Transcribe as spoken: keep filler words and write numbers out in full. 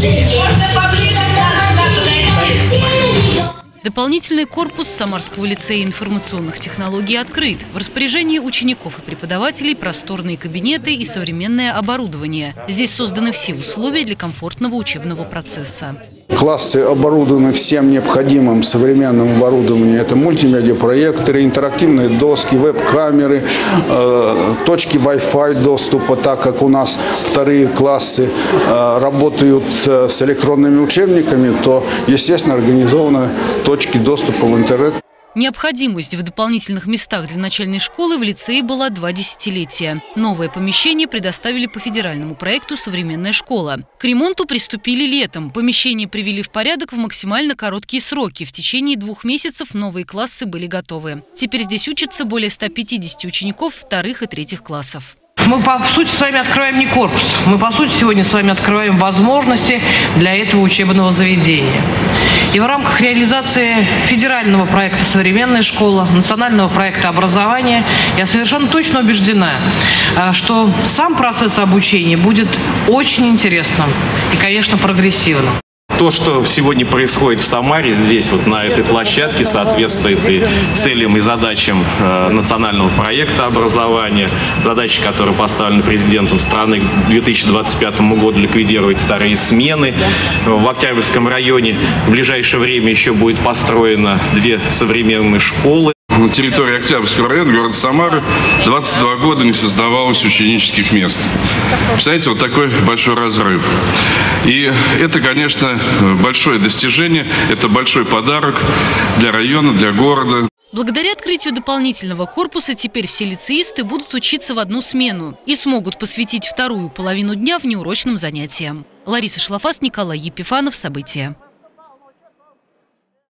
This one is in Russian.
Дополнительный корпус Самарского лицея информационных технологий открыт. В распоряжении учеников и преподавателей просторные кабинеты и современное оборудование. Здесь созданы все условия для комфортного учебного процесса. Классы оборудованы всем необходимым современным оборудованием. Это мультимедиапроекторы, интерактивные доски, веб-камеры, э, точки Wi-Fi доступа, так как у нас вторые классы э, работают с электронными учебниками, то, естественно, организованы точки доступа в интернет. Необходимость в дополнительных местах для начальной школы в лицее была два десятилетия. Новое помещение предоставили по федеральному проекту «Современная школа». К ремонту приступили летом. Помещение привели в порядок в максимально короткие сроки. В течение двух месяцев новые классы были готовы. Теперь здесь учатся более ста пятидесяти учеников вторых и третьих классов. Мы, по сути, с вами открываем не корпус. Мы, по сути, сегодня с вами открываем возможности для этого учебного заведения. И в рамках реализации федерального проекта «Современная школа», национального проекта образования, я совершенно точно убеждена, что сам процесс обучения будет очень интересным и, конечно, прогрессивным. То, что сегодня происходит в Самаре, здесь, вот на этой площадке, соответствует и целям и задачам э, национального проекта образования, задачи, которые поставлены президентом страны к две тысячи двадцать пятому году ликвидировать вторые смены. В Октябрьском районе в ближайшее время еще будет построено две современные школы. На территории Октябрьского района, города Самары, двадцать два года не создавалось ученических мест. Представляете, вот такой большой разрыв. И это, конечно, большое достижение, это большой подарок для района, для города. Благодаря открытию дополнительного корпуса теперь все лицеисты будут учиться в одну смену и смогут посвятить вторую половину дня внеурочным занятиям. Лариса Шлафас, Николай Епифанов. События.